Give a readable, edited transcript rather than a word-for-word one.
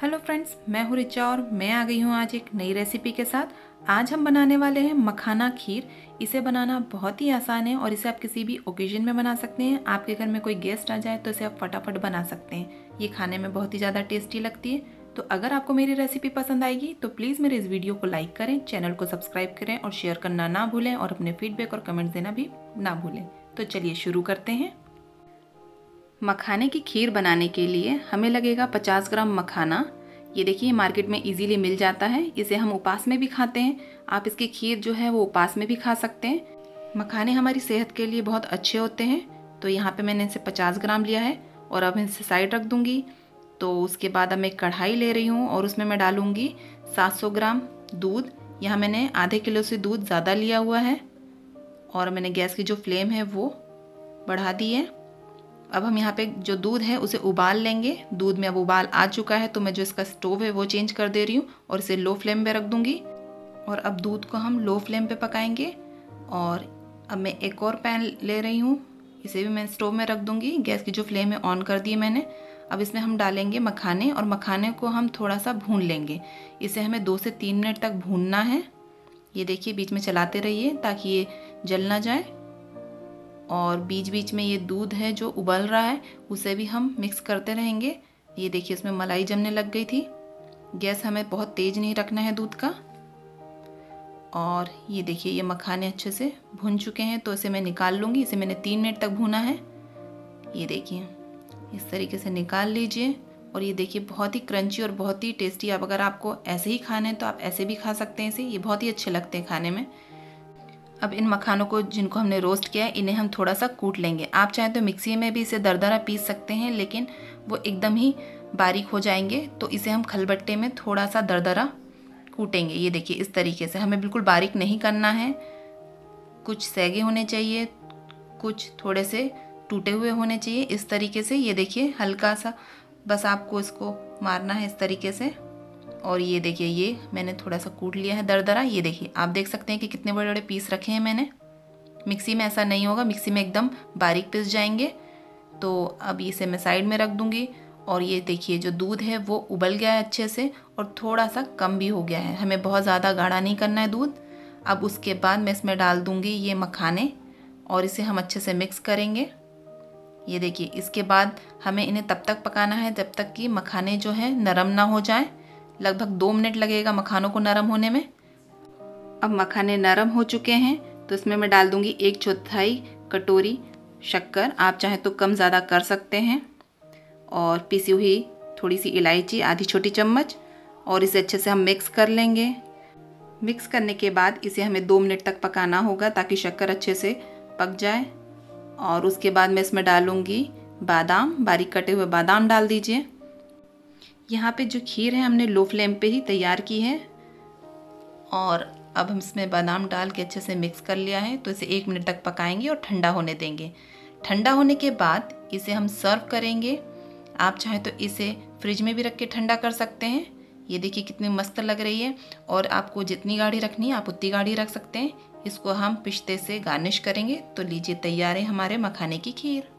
Hello friends, मैं हूँ रिचा और मैं आ गई हूँ आज एक नई रेसिपी के साथ। आज हम बनाने वाले हैं मखाना खीर। इसे बनाना बहुत ही आसान है और इसे आप किसी भी ओकेजन में बना सकते हैं। आपके घर में कोई गेस्ट आ जाए तो इसे आप फटाफट बना सकते हैं। ये खाने में बहुत ही ज़्यादा टेस्टी लगती है। तो अगर आपको मेरी रेसिपी पसंद आएगी तो प्लीज़ मेरे इस वीडियो को लाइक करें, चैनल को सब्सक्राइब करें और शेयर करना ना भूलें और अपने फीडबैक और कमेंट्स देना भी ना भूलें। तो चलिए शुरू करते हैं। मखाने की खीर बनाने के लिए हमें लगेगा 50 ग्राम मखाना। ये देखिए मार्केट में इजीली मिल जाता है। इसे हम उपवास में भी खाते हैं। आप इसकी खीर जो है वो उपवास में भी खा सकते हैं। मखाने हमारी सेहत के लिए बहुत अच्छे होते हैं। तो यहाँ पे मैंने इसे 50 ग्राम लिया है और अब इसे साइड रख दूँगी। तो उसके बाद अब मैं कढ़ाई ले रही हूँ और उसमें मैं डालूँगी 700 ग्राम दूध। यहाँ मैंने आधे किलो से दूध ज़्यादा लिया हुआ है और मैंने गैस की जो फ्लेम है वो बढ़ा दी है। अब हम यहाँ पे जो दूध है उसे उबाल लेंगे। दूध में अब उबाल आ चुका है तो मैं जो इसका स्टोव है वो चेंज कर दे रही हूँ और इसे लो फ्लेम पे रख दूँगी। और अब दूध को हम लो फ्लेम पे पकाएंगे। और अब मैं एक और पैन ले रही हूँ, इसे भी मैं स्टोव में रख दूँगी। गैस की जो फ्लेम है ऑन कर दी है मैंने। अब इसमें हम डालेंगे मखाने और मखाने को हम थोड़ा सा भून लेंगे। इसे हमें 2 से 3 मिनट तक भूनना है। ये देखिए बीच में चलाते रहिए ताकि ये जल ना जाए। और बीच बीच में ये दूध है जो उबल रहा है उसे भी हम मिक्स करते रहेंगे। ये देखिए इसमें मलाई जमने लग गई थी। गैस हमें बहुत तेज़ नहीं रखना है दूध का। और ये देखिए ये मखाने अच्छे से भुन चुके हैं तो इसे मैं निकाल लूँगी। इसे मैंने 3 मिनट तक भूना है। ये देखिए इस तरीके से निकाल लीजिए। और ये देखिए बहुत ही क्रंची और बहुत ही टेस्टी। अब अगर आपको ऐसे ही खाने हैं तो आप ऐसे भी खा सकते हैं इसे। ये बहुत ही अच्छे लगते हैं खाने में। अब इन मखानों को जिनको हमने रोस्ट किया है इन्हें हम थोड़ा सा कूट लेंगे। आप चाहें तो मिक्सी में भी इसे दरदरा पीस सकते हैं लेकिन वो एकदम ही बारीक हो जाएंगे। तो इसे हम खलबट्टे में थोड़ा सा दरदरा कूटेंगे। ये देखिए इस तरीके से। हमें बिल्कुल बारीक नहीं करना है। कुछ सैगे होने चाहिए, कुछ थोड़े से टूटे हुए होने चाहिए। इस तरीके से ये देखिए हल्का सा बस आपको इसको मारना है इस तरीके से। और ये देखिए ये मैंने थोड़ा सा कूट लिया है दरदरा। ये देखिए आप देख सकते हैं कि कितने बड़े बड़े पीस रखे हैं मैंने। मिक्सी में ऐसा नहीं होगा, मिक्सी में एकदम बारीक पीस जाएंगे। तो अब इसे मैं साइड में रख दूंगी। और ये देखिए जो दूध है वो उबल गया है अच्छे से और थोड़ा सा कम भी हो गया है। हमें बहुत ज़्यादा गाढ़ा नहीं करना है दूध। अब उसके बाद मैं इसमें डाल दूँगी ये मखाने और इसे हम अच्छे से मिक्स करेंगे। ये देखिए इसके बाद हमें इन्हें तब तक पकाना है जब तक कि मखाने जो है नरम ना हो जाए। लगभग 2 मिनट लगेगा मखानों को नरम होने में। अब मखाने नरम हो चुके हैं तो इसमें मैं डाल दूंगी 1/4 कटोरी शक्कर। आप चाहें तो कम ज़्यादा कर सकते हैं। और पिसी हुई थोड़ी सी इलायची आधी छोटी चम्मच। और इसे अच्छे से हम मिक्स कर लेंगे। मिक्स करने के बाद इसे हमें 2 मिनट तक पकाना होगा ताकि शक्कर अच्छे से पक जाए। और उसके बाद मैं इसमें डालूँगी बादाम, बारीक कटे हुए बादाम डाल दीजिए। यहाँ पे जो खीर है हमने लो फ्लेम पे ही तैयार की है। और अब हम इसमें बादाम डाल के अच्छे से मिक्स कर लिया है तो इसे 1 मिनट तक पकाएंगे और ठंडा होने देंगे। ठंडा होने के बाद इसे हम सर्व करेंगे। आप चाहें तो इसे फ्रिज में भी रख के ठंडा कर सकते हैं। ये देखिए कितनी मस्त लग रही है। और आपको जितनी गाढ़ी रखनी है आप उतनी गाढ़ी रख सकते हैं। इसको हम पिस्ते से गार्निश करेंगे। तो लीजिए तैयार है हमारे मखाने की खीर।